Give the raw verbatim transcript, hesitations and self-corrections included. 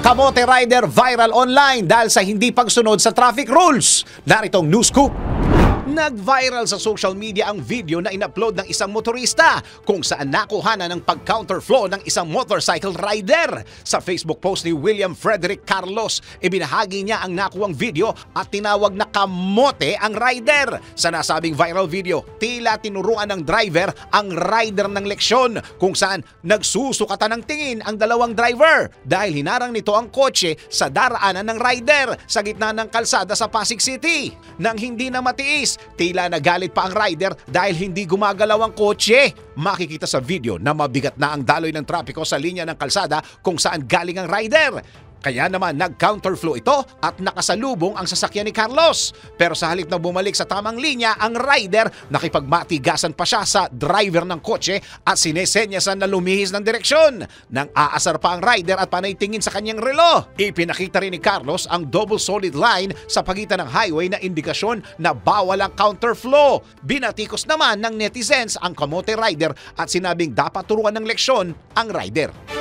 Kamote rider viral online dahil sa hindi pagsunod sa traffic rules. Naritong news scoop. Nag-viral sa social media ang video na in-upload ng isang motorista kung saan nakuhanan ng pag-counterflow ng isang motorcycle rider. Sa Facebook post ni William Frederick Carlos, ibinahagi niya ang nakuwang video at tinawag na kamote ang rider. Sa nasabing viral video, tila tinuruan ng driver ang rider ng leksyon kung saan nagsusukatan ng tingin ang dalawang driver dahil hinarang nito ang kotse sa daraanan ng rider sa gitna ng kalsada sa Pasig City. Nang hindi na matiis, tila nagalit pa ang rider dahil hindi gumagalaw ang kotse. Makikita sa video na mabigat na ang daloy ng trapiko sa linya ng kalsada kung saan galing ang rider. Kaya naman nag-counterflow ito at nakasalubong ang sasakyan ni Carlos. Pero sa halip na bumalik sa tamang linya, ang rider nakipagmatigasan pa siya sa driver ng kotse at sinesenyasan na lumihis ng direksyon. Nang aasar pa ang rider at panay tingin sa kanyang relo. Ipinakita rin ni Carlos ang double solid line sa pagitan ng highway na indikasyon na bawal ang counterflow. Binatikos naman ng netizens ang kamote rider at sinabing dapat turuan ng leksyon ang rider.